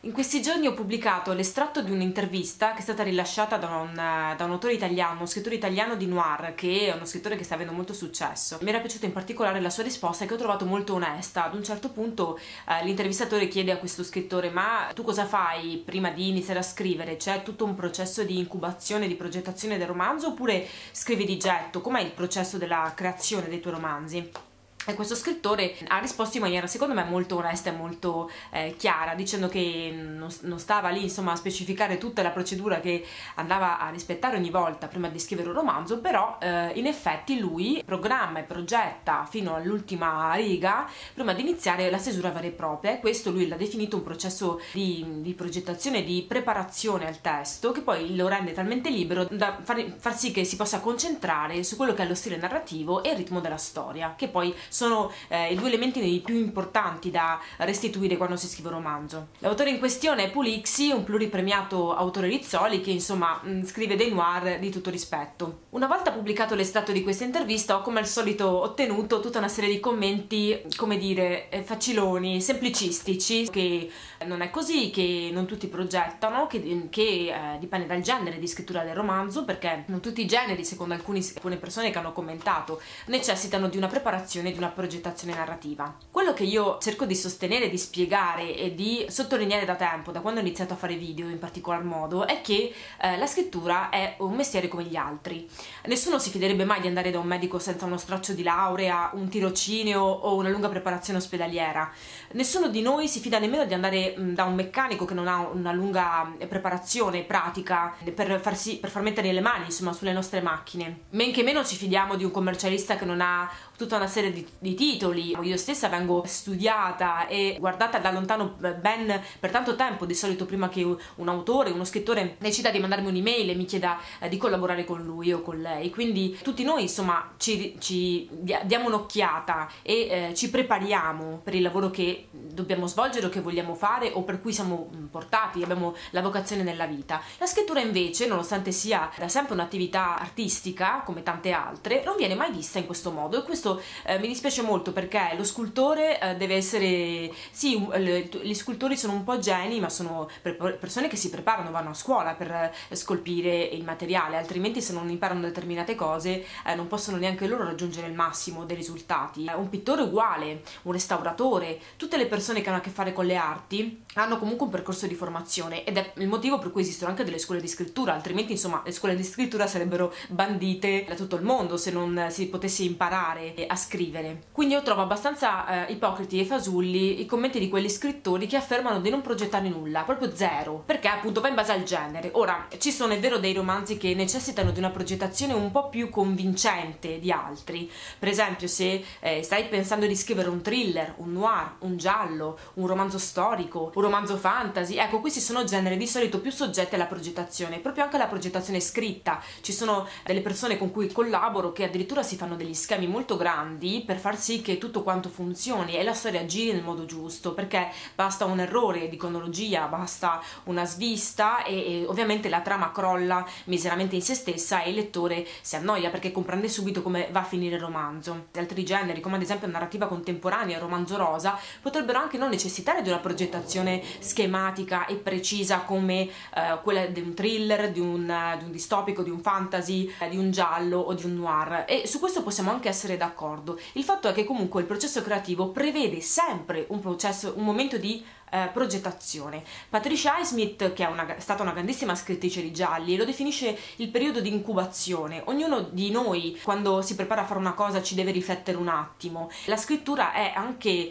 In questi giorni ho pubblicato l'estratto di un'intervista che è stata rilasciata da un autore italiano, uno scrittore italiano di noir, che è uno scrittore che sta avendo molto successo. Mi era piaciuta in particolare la sua risposta, che ho trovato molto onesta. Ad un certo punto l'intervistatore chiede a questo scrittore: ma tu cosa fai prima di iniziare a scrivere? C'è tutto un processo di incubazione, di progettazione del romanzo, oppure scrivi di getto? Com'è il processo della creazione dei tuoi romanzi? E questo scrittore ha risposto in maniera secondo me molto onesta e molto chiara, dicendo che non stava lì insomma a specificare tutta la procedura che andava a rispettare ogni volta prima di scrivere un romanzo, però in effetti lui programma e progetta fino all'ultima riga prima di iniziare la stesura vera e propria, e questo lui l'ha definito un processo di progettazione, di preparazione al testo, che poi lo rende talmente libero da far sì che si possa concentrare su quello che è lo stile narrativo e il ritmo della storia, che poi sono i due elementi più importanti da restituire quando si scrive un romanzo. L'autore in questione è Pulixi, un pluripremiato autore Rizzoli che insomma scrive dei noir di tutto rispetto. Una volta pubblicato l'estratto di questa intervista ho come al solito ottenuto tutta una serie di commenti, come dire, faciloni, semplicistici, che non è così, che non tutti progettano, che dipende dal genere di scrittura del romanzo, perché non tutti i generi, secondo alcune persone che hanno commentato, necessitano di una preparazione, di una progettazione narrativa. Quello che io cerco di sostenere, di spiegare e di sottolineare da tempo, da quando ho iniziato a fare video in particolar modo, è che la scrittura è un mestiere come gli altri. Nessuno si fiderebbe mai di andare da un medico senza uno straccio di laurea, un tirocinio o una lunga preparazione ospedaliera. Nessuno di noi si fida nemmeno di andare da un meccanico che non ha una lunga preparazione pratica per far mettere le mani insomma sulle nostre macchine. Men che meno ci fidiamo di un commercialista che non ha tutta una serie di titoli. Io stessa vengo studiata e guardata da lontano ben per tanto tempo, di solito prima che un autore, uno scrittore decida di mandarmi un'email e mi chieda di collaborare con lui o con lei. Quindi tutti noi insomma ci diamo un'occhiata e ci prepariamo per il lavoro che dobbiamo svolgere o che vogliamo fare o per cui siamo portati, abbiamo la vocazione nella vita. La scrittura invece, nonostante sia da sempre un'attività artistica come tante altre, non viene mai vista in questo modo, e questo mi dispiace molto, perché lo scultore deve essere, sì, gli scultori sono un po' geni, ma sono persone che si preparano, vanno a scuola per scolpire il materiale, altrimenti se non imparano determinate cose non possono neanche loro raggiungere il massimo dei risultati. Un pittore uguale, un restauratore, tutte le persone che hanno a che fare con le arti hanno comunque un percorso di formazione, ed è il motivo per cui esistono anche delle scuole di scrittura, altrimenti insomma le scuole di scrittura sarebbero bandite da tutto il mondo se non si potesse imparare a scrivere. Quindi io trovo abbastanza ipocriti e fasulli i commenti di quegli scrittori che affermano di non progettare nulla, proprio zero, perché appunto va in base al genere. Ora, ci sono, è vero, dei romanzi che necessitano di una progettazione un po' più convincente di altri. Per esempio, se stai pensando di scrivere un thriller, un noir, un giallo, un romanzo storico, un romanzo fantasy, ecco, questi sono generi di solito più soggetti alla progettazione, proprio anche alla progettazione scritta. Ci sono delle persone con cui collaboro che addirittura si fanno degli schemi molto grandi per far sì che tutto quanto funzioni e la storia giri nel modo giusto, perché basta un errore di cronologia, basta una svista e ovviamente la trama crolla miseramente in se stessa e il lettore si annoia perché comprende subito come va a finire il romanzo. Altri generi, come ad esempio narrativa contemporanea, il romanzo rosa, potrebbero anche non necessitare di una progettazione schematica e precisa come quella di un thriller, di un distopico, di un fantasy, di un giallo o di un noir, e su questo possiamo anche essere d'accordo. Il fatto è che comunque il processo creativo prevede sempre un momento di progettazione. Patricia Highsmith, che è stata una grandissima scrittrice di gialli, lo definisce il periodo di incubazione. Ognuno di noi quando si prepara a fare una cosa ci deve riflettere un attimo. La scrittura è anche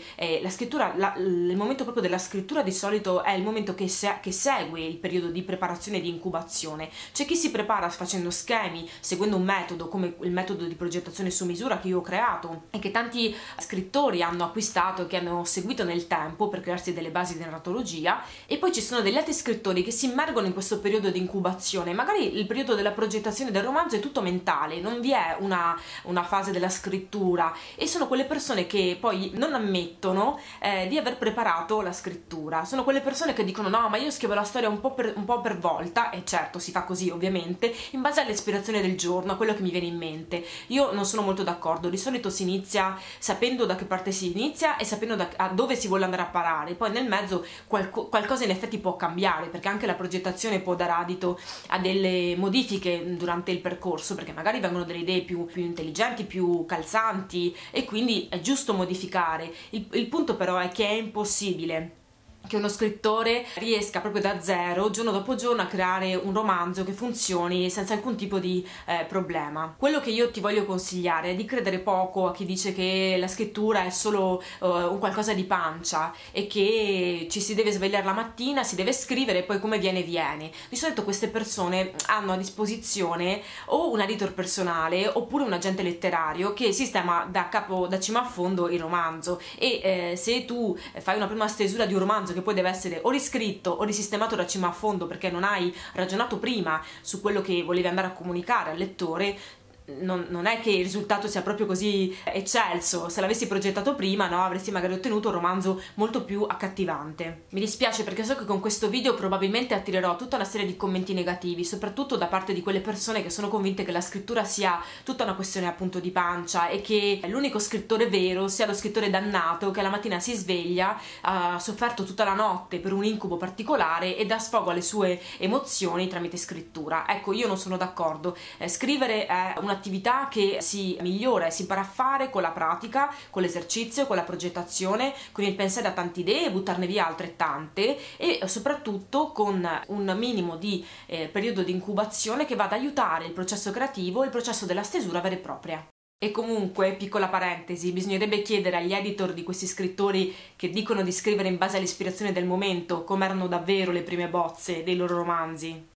il momento proprio della scrittura di solito è il momento che segue il periodo di preparazione e di incubazione. C'è chi si prepara facendo schemi, seguendo un metodo come il metodo di progettazione su misura che io ho creato e che tanti scrittori hanno acquistato e che hanno seguito nel tempo per crearsi delle basi di narratologia, e poi ci sono degli altri scrittori che si immergono in questo periodo di incubazione. Magari il periodo della progettazione del romanzo è tutto mentale, non vi è una fase della scrittura, e sono quelle persone che poi non ammettono di aver preparato la scrittura. Sono quelle persone che dicono: no, ma io scrivo la storia un po' per volta, e certo si fa così ovviamente in base all'ispirazione del giorno, a quello che mi viene in mente. Io non sono molto d'accordo. Di solito si inizia sapendo da che parte si inizia e sapendo a dove si vuole andare a parare, poi nel mezzo mezzo, qualcosa in effetti può cambiare, perché anche la progettazione può dare adito a delle modifiche durante il percorso, perché magari vengono delle idee più intelligenti, più calzanti, e quindi è giusto modificare. Il punto però è che è impossibile che uno scrittore riesca proprio da zero, giorno dopo giorno, a creare un romanzo che funzioni senza alcun tipo di problema. Quello che io ti voglio consigliare è di credere poco a chi dice che la scrittura è solo un qualcosa di pancia e che ci si deve svegliare la mattina, si deve scrivere e poi come viene viene. Di solito queste persone hanno a disposizione o un editor personale oppure un agente letterario che sistema da cima a fondo il romanzo, e se tu fai una prima stesura di un romanzo che poi deve essere o riscritto o risistemato da cima a fondo perché non hai ragionato prima su quello che volevi andare a comunicare al lettore, non è che il risultato sia proprio così eccelso. Se l'avessi progettato prima, no, avresti magari ottenuto un romanzo molto più accattivante. Mi dispiace perché so che con questo video probabilmente attirerò tutta una serie di commenti negativi, soprattutto da parte di quelle persone che sono convinte che la scrittura sia tutta una questione appunto di pancia e che l'unico scrittore vero sia lo scrittore dannato che la mattina si sveglia, ha sofferto tutta la notte per un incubo particolare e dà sfogo alle sue emozioni tramite scrittura. Ecco, io non sono d'accordo. Scrivere è un'attività che si migliora e si impara a fare con la pratica, con l'esercizio, con la progettazione, con il pensare a tante idee e buttarne via altrettante, e soprattutto con un minimo di periodo di incubazione che va ad aiutare il processo creativo e il processo della stesura vera e propria. E comunque, piccola parentesi, bisognerebbe chiedere agli editor di questi scrittori che dicono di scrivere in base all'ispirazione del momento come erano davvero le prime bozze dei loro romanzi.